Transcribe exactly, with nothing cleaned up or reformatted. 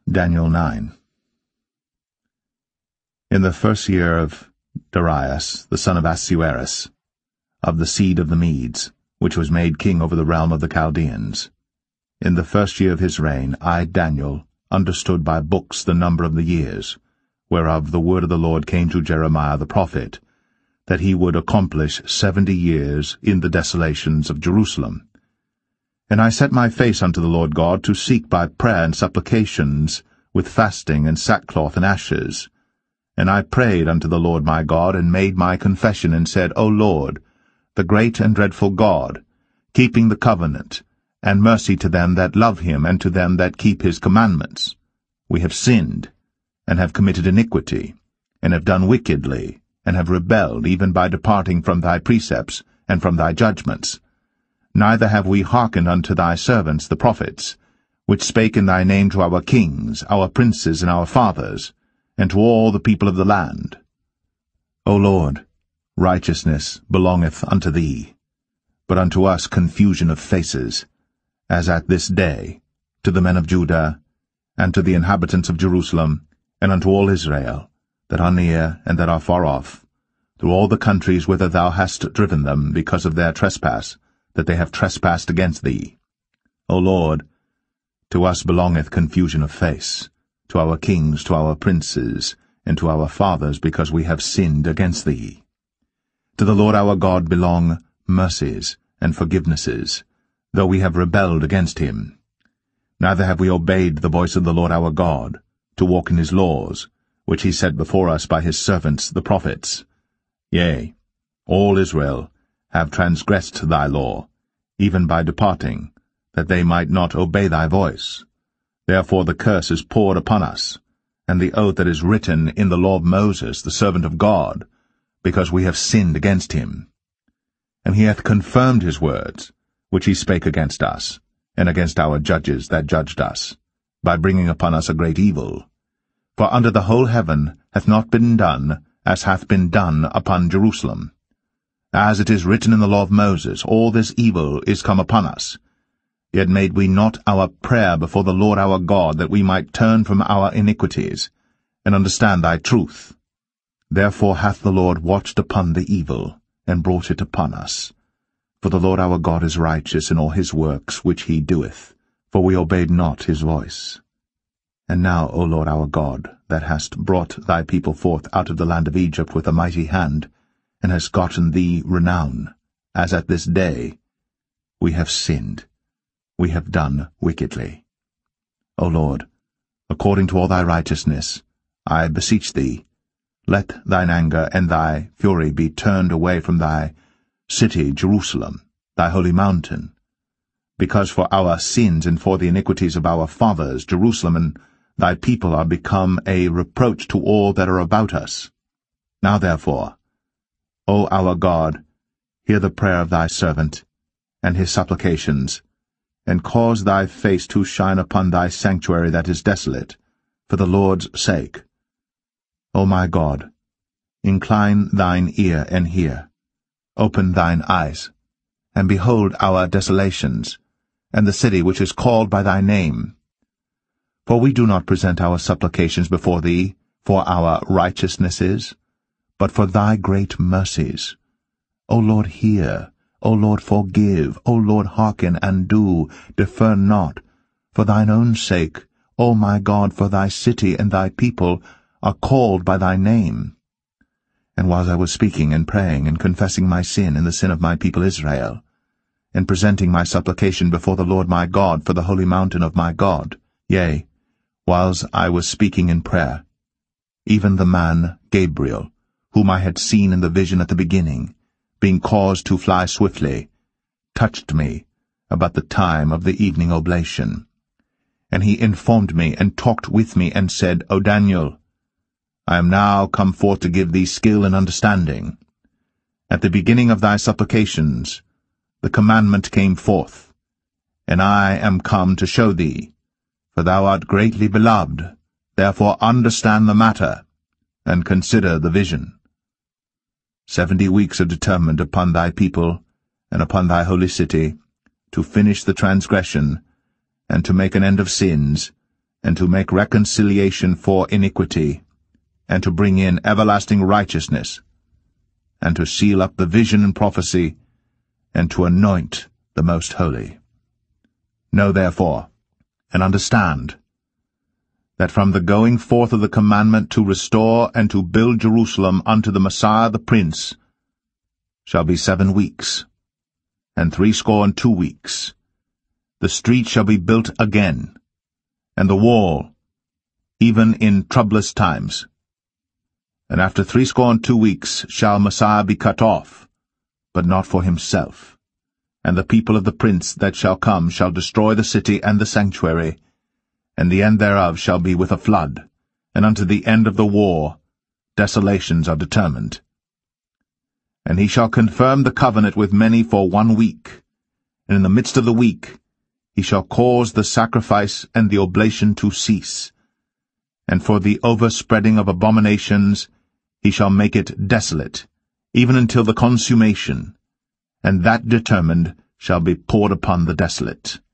Daniel nine. In the first year of Darius, the son of Ahasuerus, of the seed of the Medes, which was made king over the realm of the Chaldeans, in the first year of his reign, I, Daniel, understood by books the number of the years, whereof the word of the Lord came to Jeremiah the prophet, that he would accomplish seventy years in the desolations of Jerusalem. And I set my face unto the Lord God to seek by prayer and supplications, with fasting and sackcloth and ashes. And I prayed unto the Lord my God, and made my confession, and said, O Lord, the great and dreadful God, keeping the covenant, and mercy to them that love him, and to them that keep his commandments. We have sinned, and have committed iniquity, and have done wickedly, and have rebelled, even by departing from thy precepts, and from thy judgments. Neither have we hearkened unto thy servants the prophets, which spake in thy name to our kings, our princes, and our fathers, and to all the people of the land. O Lord, righteousness belongeth unto thee, but unto us confusion of faces, as at this day, to the men of Judah, and to the inhabitants of Jerusalem, and unto all Israel, that are near and that are far off, through all the countries whither thou hast driven them, because of their trespass, that they have trespassed against thee. O Lord, to us belongeth confusion of face, to our kings, to our princes, and to our fathers, because we have sinned against thee. To the Lord our God belong mercies and forgivenesses, though we have rebelled against him. Neither have we obeyed the voice of the Lord our God, to walk in his laws, which he set before us by his servants the prophets. Yea, all Israel have transgressed thy law, even by departing, that they might not obey thy voice. Therefore the curse is poured upon us, and the oath that is written in the law of Moses, the servant of God, because we have sinned against him. And he hath confirmed his words, which he spake against us, and against our judges that judged us, by bringing upon us a great evil. For under the whole heaven hath not been done as hath been done upon Jerusalem. As it is written in the law of Moses, all this evil is come upon us. Yet made we not our prayer before the Lord our God, that we might turn from our iniquities, and understand thy truth. Therefore hath the Lord watched upon the evil, and brought it upon us. For the Lord our God is righteous in all his works which he doeth, for we obeyed not his voice. And now, O Lord our God, that hast brought thy people forth out of the land of Egypt with a mighty hand, and hast gotten thee renown, as at this day, we have sinned, we have done wickedly. O Lord, according to all thy righteousness, I beseech thee, let thine anger and thy fury be turned away from thy city Jerusalem, thy holy mountain, because for our sins and for the iniquities of our fathers Jerusalem and thy people are become a reproach to all that are about us. Now therefore, O our God, hear the prayer of thy servant, and his supplications, and cause thy face to shine upon thy sanctuary that is desolate, for the Lord's sake. O my God, incline thine ear and hear, open thine eyes, and behold our desolations, and the city which is called by thy name. For we do not present our supplications before thee for our righteousnesses, but for thy great mercies. O Lord, hear. O Lord, forgive. O Lord, hearken and do. Defer not. For thine own sake, O my God, for thy city and thy people are called by thy name. And while I was speaking and praying and confessing my sin and the sin of my people Israel, and presenting my supplication before the Lord my God for the holy mountain of my God, yea, whiles I was speaking in prayer, even the man Gabriel, whom I had seen in the vision at the beginning, being caused to fly swiftly, touched me about the time of the evening oblation. And he informed me and talked with me and said, O Daniel, I am now come forth to give thee skill and understanding. At the beginning of thy supplications the commandment came forth, and I am come to show thee, for thou art greatly beloved, therefore understand the matter, and consider the vision. Seventy weeks are determined upon thy people, and upon thy holy city, to finish the transgression, and to make an end of sins, and to make reconciliation for iniquity, and to bring in everlasting righteousness, and to seal up the vision and prophecy, and to anoint the most holy. Know therefore, and understand, that from the going forth of the commandment to restore and to build Jerusalem unto the Messiah the Prince shall be seven weeks, and threescore and two weeks. The street shall be built again, and the wall, even in troublous times. And after threescore and two weeks shall Messiah be cut off, but not for himself. And the people of the prince that shall come shall destroy the city and the sanctuary, and the end thereof shall be with a flood, and unto the end of the war desolations are determined. And he shall confirm the covenant with many for one week, and in the midst of the week he shall cause the sacrifice and the oblation to cease, and for the overspreading of abominations he shall make it desolate, even until the consummation, and that determined shall be poured upon the desolate.